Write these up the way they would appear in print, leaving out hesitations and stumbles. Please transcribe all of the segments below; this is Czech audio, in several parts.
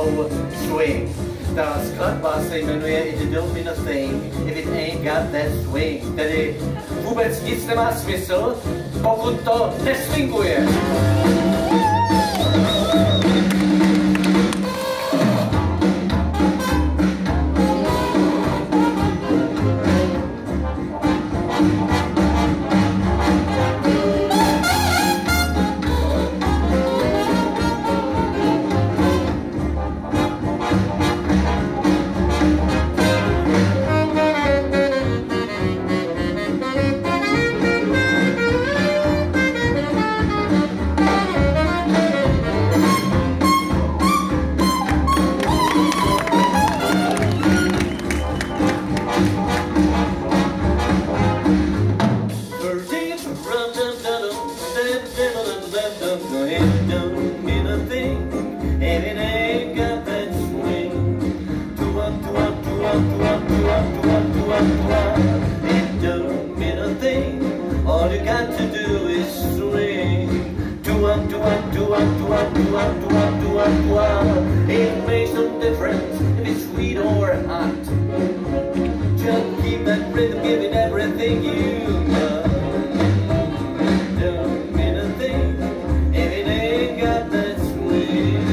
slow swing. Ta skladba se jmenuje It Don't Mean a Thing If It Ain't Got That Swing. Tedy vůbec nic nemá smysl, pokud to neswinguje. It makes no difference if it's sweet or hot. Just keep that rhythm, give it everything you got. Don't mean a thing if it ain't got that swing.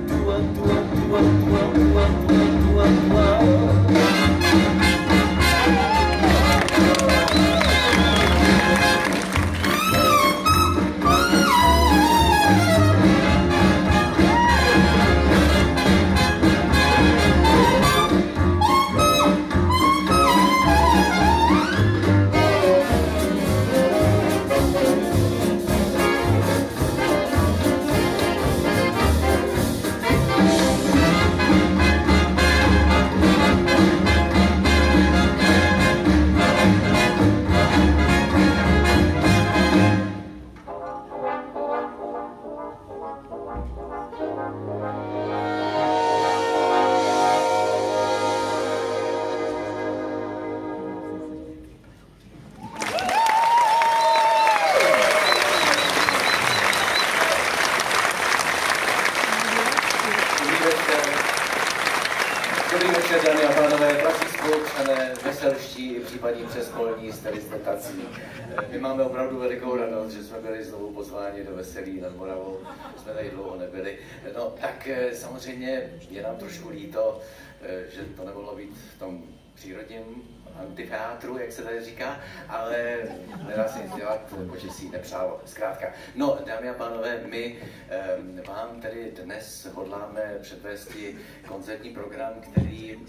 Dobrý večer, dámy a pánové, drazí spoluobčané, veselští i případní přeskolní z tací. My máme opravdu velikou radost, že jsme byli znovu pozváni do Veselí nad Moravou, jsme tady dlouho nebyli. No tak samozřejmě je nám trošku líto, že to nemohlo být v tom přírodním amfiteátru, jak se tady říká, ale nedá se nic dělat, počasí nepřálo, zkrátka. No, dámy a pánové, my vám tedy dnes hodláme předvést koncertní program, který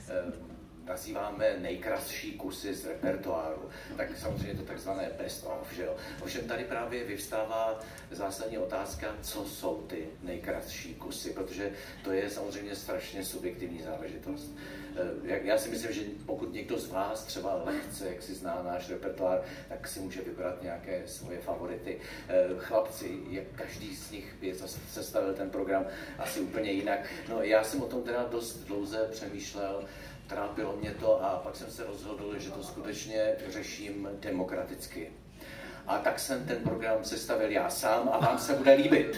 nazýváme nejkrásší kusy z repertoáru. Tak samozřejmě je to takzvané best of, že jo. Ovšem tady právě vyvstává zásadní otázka, co jsou ty nejkrásší kusy, protože to je samozřejmě strašně subjektivní záležitost. Já si myslím, že pokud někdo z vás třeba lehce, jak si zná náš repertoár, tak si může vybrat nějaké svoje favority. Chlapci, jak každý z nich by sestavil ten program asi úplně jinak. No já jsem o tom teda dost dlouze přemýšlel, trápilo mě to a pak jsem se rozhodl, že to skutečně řeším demokraticky. A tak jsem ten program sestavil já sám a vám se bude líbit.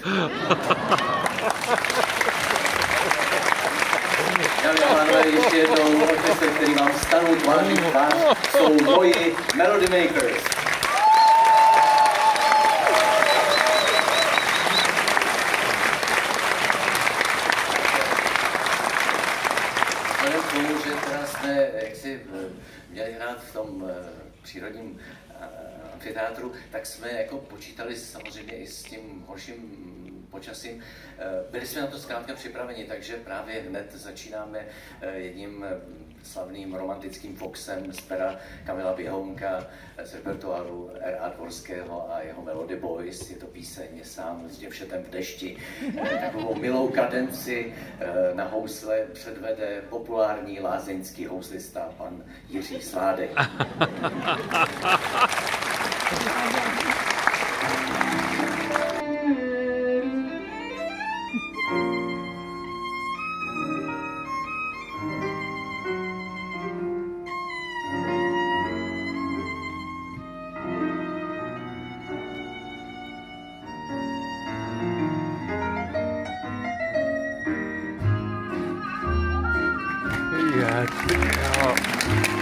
Dámy a pánové, ještě jednou orchestr, který vám stanou tváří v tvář, jsou moji Melody Makers. Vzhledem k tomu, že teda jsme jaksi měli hrát v tom přírodním amfiteátru, tak jsme jako počítali samozřejmě i s tím horším počasím. Byli jsme na to zkrátka připraveni, takže právě hned začínáme jedním slavným romantickým foxem z pera Kamila Běhounka z repertoáru R.A. Dvorského a jeho Melody Boys. Je to píseň Sám s děvčetem v dešti. Takovou milou kadenci na housle předvede populární lázeňský houslista pan Jiří Sládek. Jo.